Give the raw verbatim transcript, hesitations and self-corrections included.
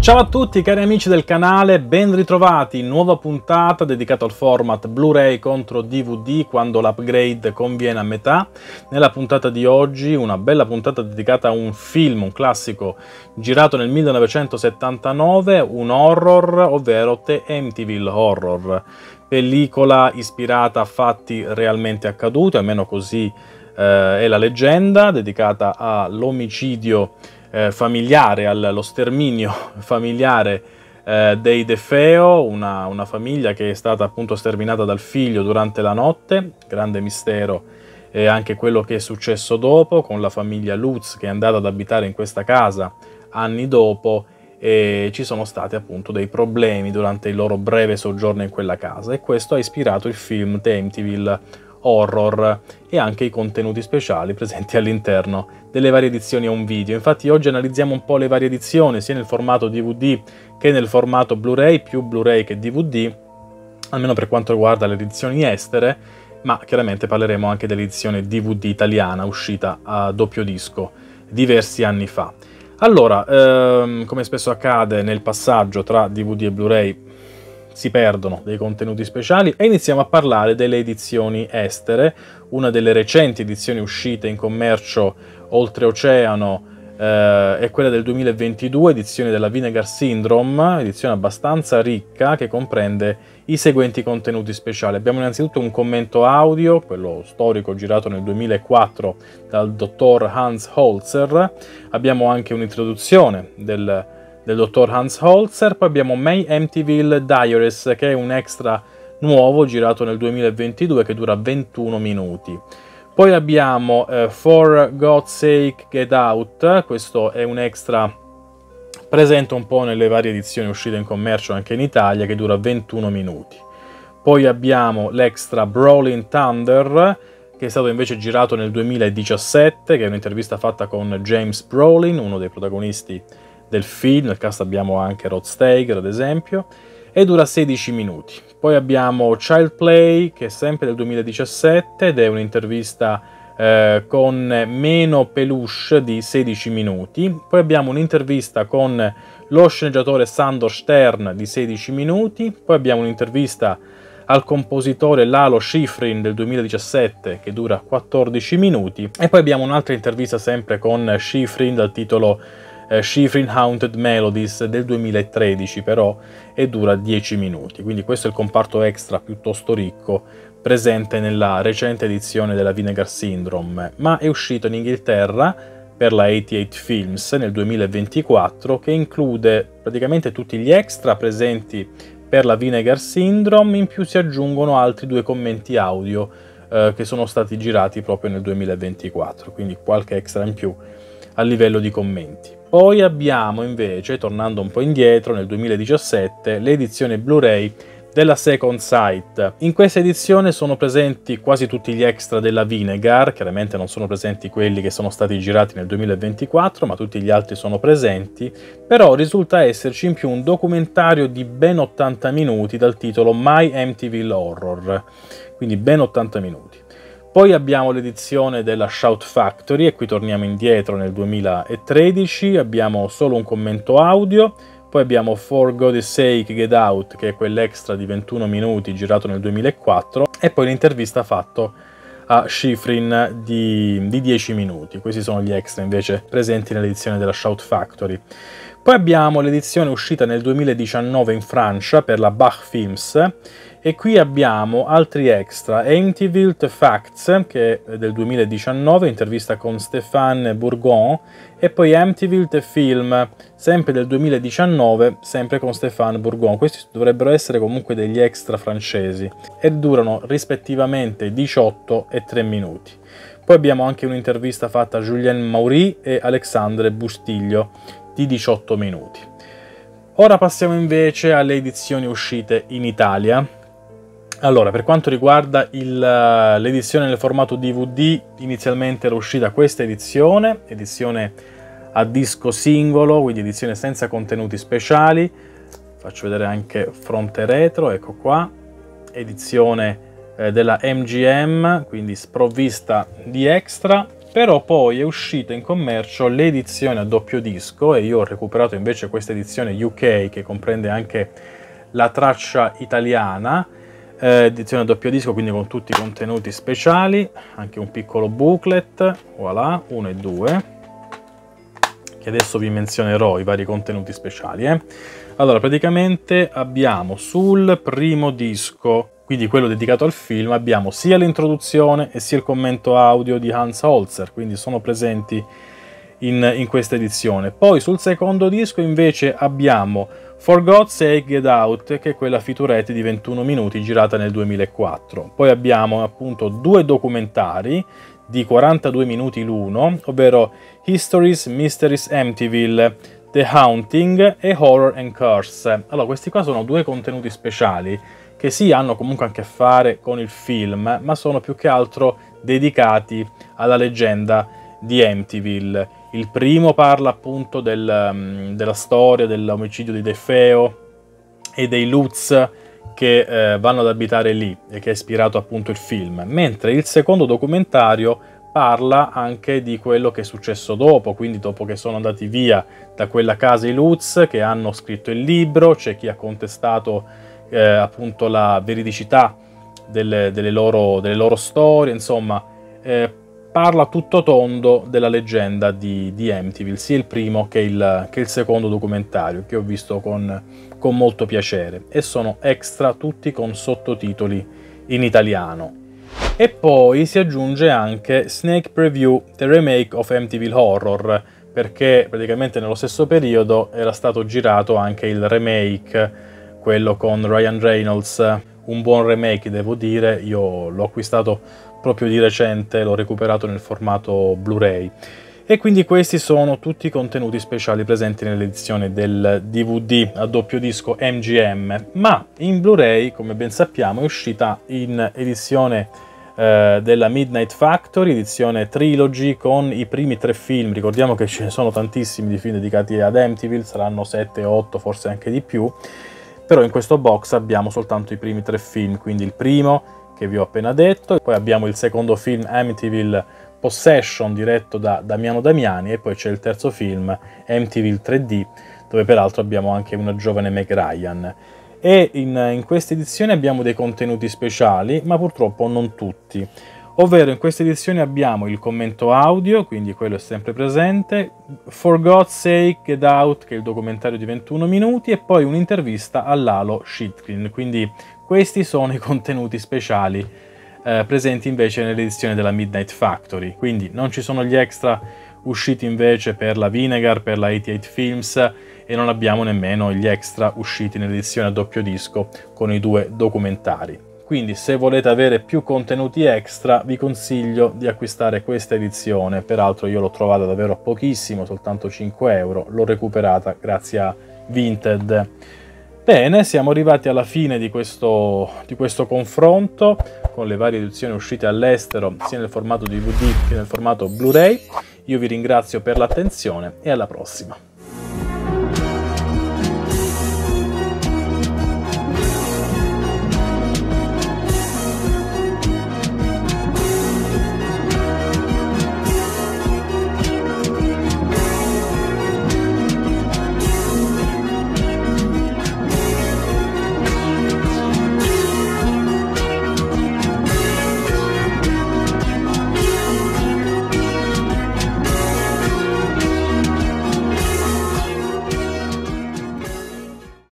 Ciao a tutti cari amici del canale, ben ritrovati, nuova puntata dedicata al format Blu-ray contro D V D quando l'upgrade conviene a metà. Nella puntata di oggi una bella puntata dedicata a un film, un classico girato nel millenovecentosettantanove, un horror, ovvero The Amityville Horror, pellicola ispirata a fatti realmente accaduti, almeno così eh, è la leggenda, dedicata all'omicidio Eh, familiare, allo sterminio familiare eh, dei De Feo, una, una famiglia che è stata appunto sterminata dal figlio durante la notte. Grande mistero è anche quello che è successo dopo, con la famiglia Lutz che è andata ad abitare in questa casa anni dopo, e ci sono stati appunto dei problemi durante il loro breve soggiorno in quella casa, e questo ha ispirato il film The Amityville Horror e anche i contenuti speciali presenti all'interno delle varie edizioni a un video. Infatti oggi analizziamo un po' le varie edizioni, sia nel formato D V D che nel formato Blu-ray, più Blu-ray che D V D, almeno per quanto riguarda le edizioni estere, ma chiaramente parleremo anche dell'edizione D V D italiana uscita a doppio disco diversi anni fa. Allora, ehm, come spesso accade nel passaggio tra D V D e Blu-ray, si perdono dei contenuti speciali e iniziamo a parlare delle edizioni estere. Una delle recenti edizioni uscite in commercio oltreoceano eh, è quella del duemilaventidue, edizione della Vinegar Syndrome, edizione abbastanza ricca che comprende i seguenti contenuti speciali. Abbiamo innanzitutto un commento audio, quello storico girato nel duemilaquattro dal dottor Hans Holzer, abbiamo anche un'introduzione del del dottor Hans Holzer, poi abbiamo May Amityville Diaries, che è un extra nuovo girato nel duemilaventidue che dura ventuno minuti. Poi abbiamo eh, For God's Sake Get Out, questo è un extra presente un po' nelle varie edizioni uscite in commercio anche in Italia, che dura ventuno minuti. Poi abbiamo l'extra Brawling Thunder, che è stato invece girato nel duemiladiciassette, che è un'intervista fatta con James Brolin, uno dei protagonisti del film. Nel cast abbiamo anche Rod Steiger ad esempio, e dura sedici minuti. Poi abbiamo Child Play, che è sempre del duemiladiciassette ed è un'intervista eh, con meno peluche di sedici minuti. Poi abbiamo un'intervista con lo sceneggiatore Sandor Stern di sedici minuti. Poi abbiamo un'intervista al compositore Lalo Schifrin del duemiladiciassette che dura quattordici minuti. E poi abbiamo un'altra intervista sempre con Schifrin dal titolo Schifrin Haunted Melodies del duemilatredici però, e dura dieci minuti. Quindi questo è il comparto extra piuttosto ricco presente nella recente edizione della Vinegar Syndrome, ma è uscito in Inghilterra per la ottantotto Films nel duemilaventiquattro, che include praticamente tutti gli extra presenti per la Vinegar Syndrome. In più si aggiungono altri due commenti audio eh, che sono stati girati proprio nel duemilaventiquattro, quindi qualche extra in più a livello di commenti. Poi abbiamo invece, tornando un po' indietro, nel duemiladiciassette, l'edizione Blu-ray della Second Sight. In questa edizione sono presenti quasi tutti gli extra della Vinegar, chiaramente non sono presenti quelli che sono stati girati nel duemilaventiquattro, ma tutti gli altri sono presenti, però risulta esserci in più un documentario di ben ottanta minuti dal titolo My Amityville Horror, quindi ben ottanta minuti. Poi abbiamo l'edizione della Shout Factory, e qui torniamo indietro nel duemilatredici, abbiamo solo un commento audio. Poi abbiamo For God's Sake Get Out, che è quell'extra di ventuno minuti girato nel duemilaquattro, e poi l'intervista fatta a Schifrin di, di dieci minuti. Questi sono gli extra invece presenti nell'edizione della Shout Factory. Poi abbiamo l'edizione uscita nel duemiladiciannove in Francia per la Bach Films, e qui abbiamo altri extra. Amityville The Facts, che è del duemiladiciannove, intervista con Stéphane Bourgon, e poi Amityville The Film, sempre del duemiladiciannove, sempre con Stéphane Bourgon. Questi dovrebbero essere comunque degli extra francesi e durano rispettivamente diciotto e tre minuti. Poi abbiamo anche un'intervista fatta a Julien Maury e Alexandre Bustiglio di diciotto minuti. Ora passiamo invece alle edizioni uscite in Italia. Allora, per quanto riguarda l'edizione nel formato D V D, inizialmente era uscita questa edizione, edizione a disco singolo, quindi edizione senza contenuti speciali. Faccio vedere anche fronte retro, ecco qua, edizione eh, della M G M, quindi sprovvista di extra. però poi è uscita in commercio l'edizione a doppio disco e io ho recuperato invece questa edizione U K che comprende anche la traccia italiana, eh, edizione a doppio disco, quindi con tutti i contenuti speciali, anche un piccolo booklet, voilà, uno e due, che adesso vi menzionerò i vari contenuti speciali. Eh. Allora, praticamente abbiamo sul primo disco, quindi quello dedicato al film, abbiamo sia l'introduzione e sia il commento audio di Hans Holzer, quindi sono presenti in, in questa edizione. Poi sul secondo disco invece abbiamo For God's Sake Get Out, che è quella featurette di ventuno minuti girata nel duemilaquattro. Poi abbiamo appunto due documentari di quarantadue minuti l'uno, ovvero Histories, Mysteries, Amityville, The Haunting e Horror and Curse. Allora, questi qua sono due contenuti speciali che sì, hanno comunque a che fare con il film, ma sono più che altro dedicati alla leggenda di Amityville. Il primo parla appunto del, della storia dell'omicidio di DeFeo e dei Lutz che eh, vanno ad abitare lì e che ha ispirato appunto il film, mentre il secondo documentario parla anche di quello che è successo dopo, quindi dopo che sono andati via da quella casa i Lutz, che hanno scritto il libro, c'è chi ha contestato eh, appunto la veridicità delle, delle, loro, delle loro storie, insomma eh, parla tutto tondo della leggenda di, di Amityville, sia il primo che il, che il secondo documentario, che ho visto con, con molto piacere, e sono extra tutti con sottotitoli in italiano. E poi si aggiunge anche Snake Preview, The Remake of Amityville Horror, perché praticamente nello stesso periodo era stato girato anche il remake, quello con Ryan Reynolds, un buon remake devo dire, io l'ho acquistato proprio di recente, l'ho recuperato nel formato Blu-ray. E quindi questi sono tutti i contenuti speciali presenti nell'edizione del D V D a doppio disco M G M, ma in Blu-ray, come ben sappiamo, è uscita in edizione eh, della Midnight Factory, edizione Trilogy, con i primi tre film. Ricordiamo che ce ne sono tantissimi di film dedicati ad Amityville, saranno sette otto, forse anche di più, però in questo box abbiamo soltanto i primi tre film, quindi il primo che vi ho appena detto, poi abbiamo il secondo film Amityville Possession diretto da Damiano Damiani, e poi c'è il terzo film Amityville tre D, dove peraltro abbiamo anche una giovane Meg Ryan. E in, in questa edizione abbiamo dei contenuti speciali, ma purtroppo non tutti. Ovvero in questa edizione abbiamo il commento audio, quindi quello è sempre presente, For God's Sake Get Out, che è il documentario di ventuno minuti, e poi un'intervista a Lalo Schifrin. Quindi questi sono i contenuti speciali eh, presenti invece nell'edizione della Midnight Factory. Quindi non ci sono gli extra usciti invece per la Vinegar, per la ottantotto Films, e non abbiamo nemmeno gli extra usciti nell'edizione a doppio disco con i due documentari. Quindi se volete avere più contenuti extra vi consiglio di acquistare questa edizione, peraltro io l'ho trovata davvero a pochissimo, soltanto cinque euro, l'ho recuperata grazie a Vinted. Bene, siamo arrivati alla fine di questo, di questo confronto con le varie edizioni uscite all'estero, sia nel formato D V D che nel formato Blu-ray. Io vi ringrazio per l'attenzione e alla prossima.